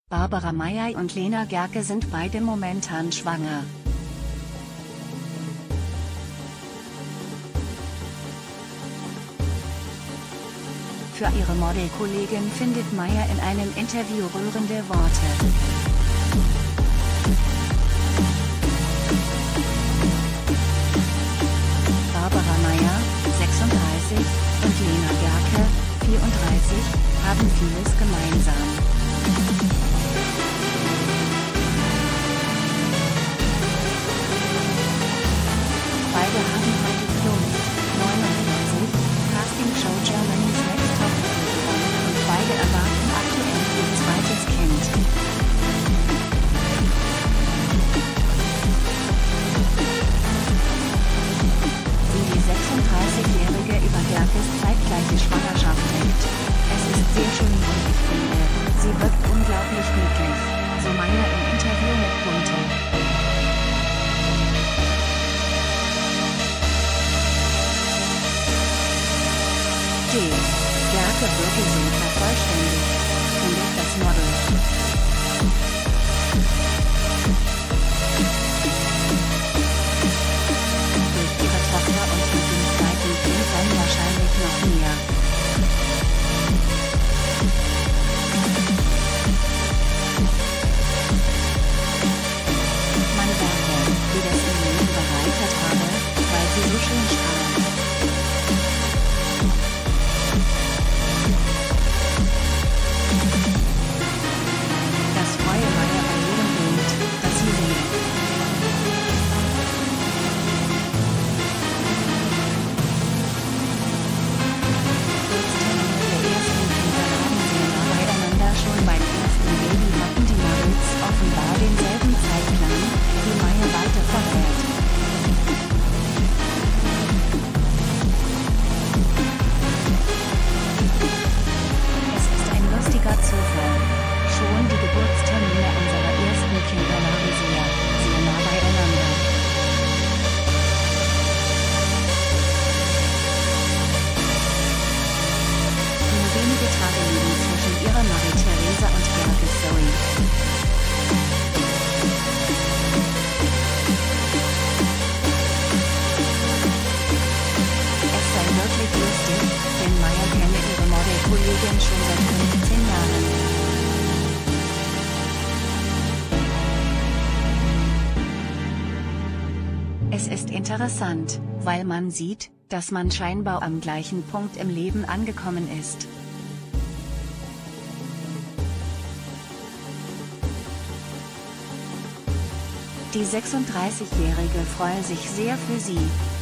Barbara Meyer und Lena Gercke sind beide momentan schwanger. Für ihre Modelkollegin findet Meyer in einem Interview rührende Worte. Barbara Meyer, 36, und Lena Gercke, 34, haben vieles gemeinsam. Beide haben bei Diplom 49, Casting Show Germany's Next Top Model gewonnen und beide erwarten aktuell ihr zweites Kind. Wie die 36-Jährige über Gerckes zeitgleiche Schwangerschaft denkt: Es ist sehr schön und ich finde, sie wirkt unglaublich glücklich, so Meyer im Interview mit Punto. Gercke wirke so vervollständigt, findet das Model. Durch ihre Tochter und mit dem zweiten Kind dann wahrscheinlich noch mehr. Man sage, wie das ihr Leben bereichert habe, weil sie so schön strahlt. Das freue Meyer bei jedem Bild, das sie sehe. Geburtstermine der ersten Kinder lagen sehr nah beieinander. Schon beim ersten Baby hatten die Models offenbar denselben Zeitplan, wie Meyer weiter verrät. Es ist ein lustiger Zufall. Schon die Geburtstermine unserer ersten Kinder lagen sehr nah beieinander. Nur wenige Tage liegen zwischen ihrer Marie-Theresa und Gerckes Zoe. Es sei wirklich lustig, denn Meyer kenne ihre Modelkollegin schon seit 15 Jahren. Es ist interessant, weil man sieht, dass man scheinbar am gleichen Punkt im Leben angekommen ist. Die 36-Jährige freue sich sehr für sie,